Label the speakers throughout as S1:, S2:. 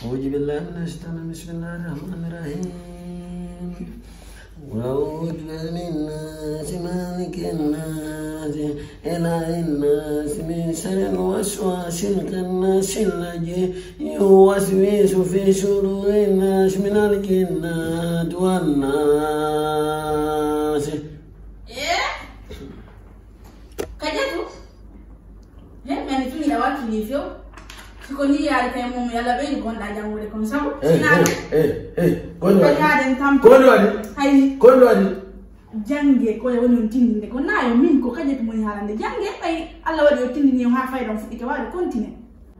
S1: أعوذ بالله من الشيطان بسم الله الرحمن الرحيم وأعوذ بالناس مالك الناس إله الناس من شر الوسواس الخناس الذي يوسوس في صدور الناس من الجنة والناس.
S2: Kajatu? Mani tuni ya watu nivyo. Siko ni ya kaya mumu ya labe ni konda jangu le konsabu.
S1: Kondo wadi.
S2: Jange ko ya woni ntindi ne ko nayo min ko kajatu mo harande jange ay alla wadi o tindi ni ha fayda fu dike wadi continue.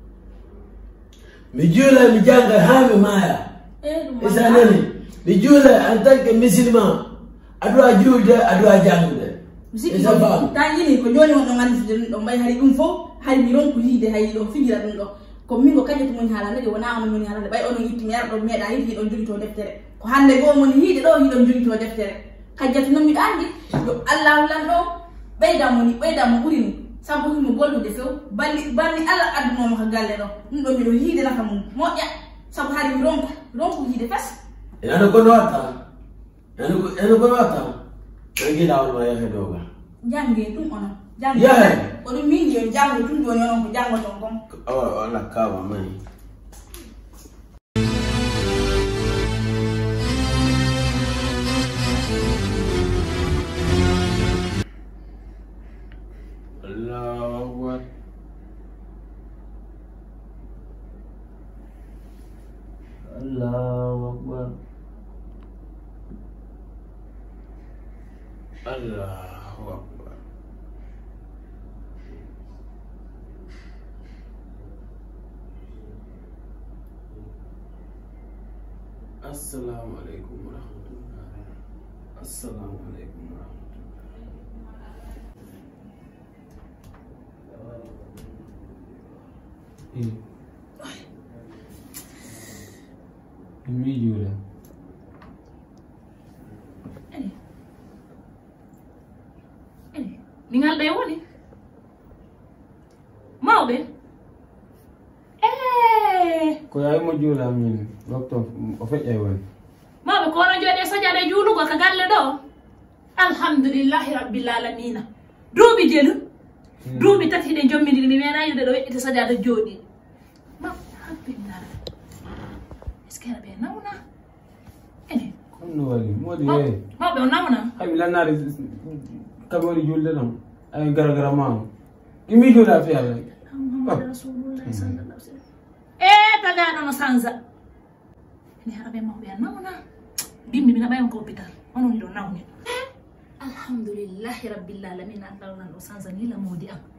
S1: Mijula mijanga hame maya. Isa nani? Mijula antanke musulman. Adwa julde adwa jangude. Isa fam.
S2: Tayini ko joni won ngandi do mbay hari dum fo hari mi ron ko yide hay do fingira dum do. Ko min ko kajatu mo harande de wona on mo harande bay on yitti mer do meda yidi don jogi to deftere. Ko hande go mon hiide do hidon jogi to deftere. Kajatu no mi andi do Allah lan do bayda mo buri ni sabu mo gollu de few balli Allah adduno mo ha galle do dum do mi do hiide na kam mo ya sabu hari mi ron ko hiide fas.
S1: Yana ko wata. Yana ko wata. Ngi dawol ma yahe doga.
S2: Jange dum ona. Jange.
S1: Yeah.
S2: O dum min yo jange dum do non ko jango ton kom.
S1: Wala kawa mai. Allahu Akbar. Allahu Akbar. Allahu Akbar. Assalamualaikum warahmatullahi. Assalamualaikum warahmatullahi. Ini juga.
S2: Ningal day woni mawbe
S1: Ko yayi mo jula min doctor o fejjay woni
S2: mawbe ko no jode sajade juulu ko ka galle do alhamdulillahi rabbil alamin duubi jelu duubi tati de jommidi mi mena yude do weddita sajade jodi ma alhamdulillah eskera be nawna
S1: kono wali modi
S2: mawbe on nawna
S1: hay lanare kabori julde non ay gara ma kimi jula fi Allah
S2: Muhammad Rasulullah sallallahu alaihi wasallam tagano no sanza ni harabe mawbe nawna bimbi mina bayon ko hospital onon ni do nawni alhamdulillah rabbil alamin Allah no sanza ni la modi am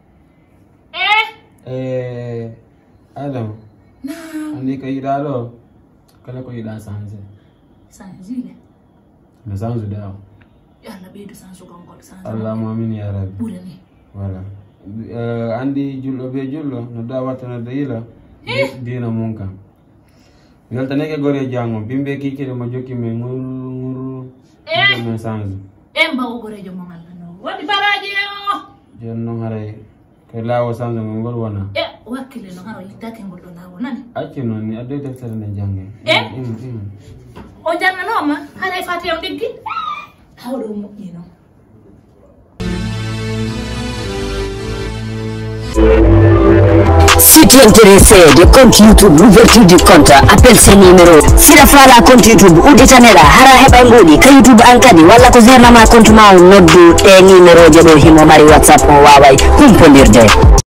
S1: Adam
S2: na
S1: andi kay dalo kala ko yida sanze
S2: sanzile
S1: na sanzu dawo
S2: yalla be do sanzu gongol sanzu
S1: Allahumma amin ya rabbi
S2: burani
S1: wala andi jullo be jullo no dawata no dayila dina munka yalta neke gore jango bimbe kikere mo jokki me nguru me sanzu
S2: emba o gore jo mongal no wadi baraji o
S1: jonno ngare ko lawo sanzu ngol wona
S2: wakile no ngaro litake ngol do lawo nani
S1: acci non ni adde deftere ne jange
S2: o janna no ma hare fati on diggi hawdo mo yino
S3: Si tu es intéressé de compte YouTube, l'ouverture du compte, appelle ces numéros. Si la fois la compte YouTube ou détanera, hara heba ngoni, ka YouTube ankadi, wala ko zerna ma compte ma noddu e numéro jebo himo mari WhatsApp o wawai, humpondirde.